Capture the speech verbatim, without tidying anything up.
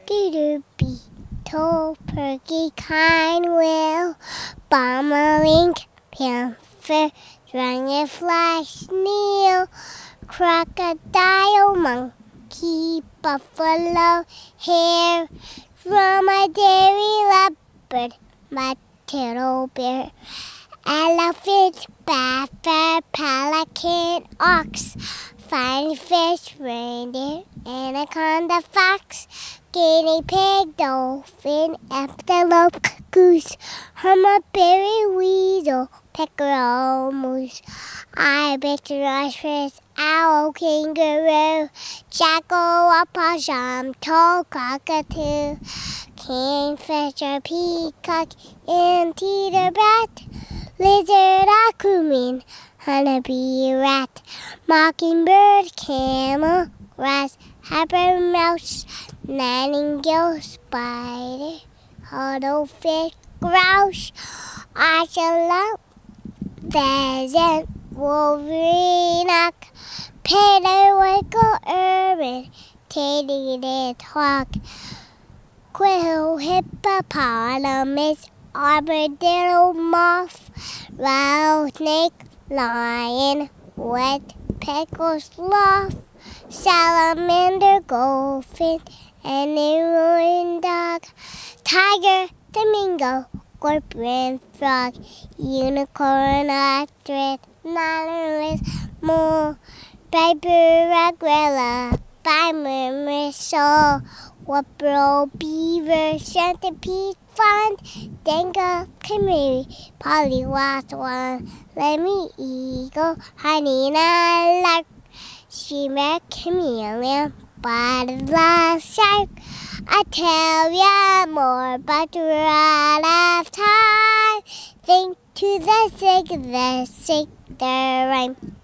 Alligator, beetle, porcupine, whale, Bobolink, panther, dragonfly, snail, crocodile, monkey, buffalo, hare, Dromedary, leopard, turtle, bear, elephant, panther, pelican, ox, fine fish, reindeer, anaconda, fox, guinea pig, dolphin, antelope, goose, hummingbird, weasel, pickerel, moose, Ibex, rhinoceros, owl, kangaroo, jackal, opossum, cockatoo, Kingfisher, peacock, anteater, bat, lizard, ichneumon, honeybee, rat, mockingbird, camel, grass, hare, mouse, nightingale, spider, cuttlefish, grouse, ocelot, pheasant, wolverine, periwinkle, ermine, teddy, hawk, quail, hippopotamus, armadillo, moth, rattlesnake, lion, woodpecker, sloth, salamander, goldfish, anaconda, dog, tiger, flamingo, scorpion, frog, unicorn, ostrich, nautilus, mole, viper, gorilla, viper, sole, whippoorwill, beaver, centipede, fawn, dingo, canary, pollywog, swan, lemmy, eagle, hyena, lark, streamer, chameleon, butterfly, shark. I tell ya more, but we're out of time. Think to the sick, the sick, the rhyme.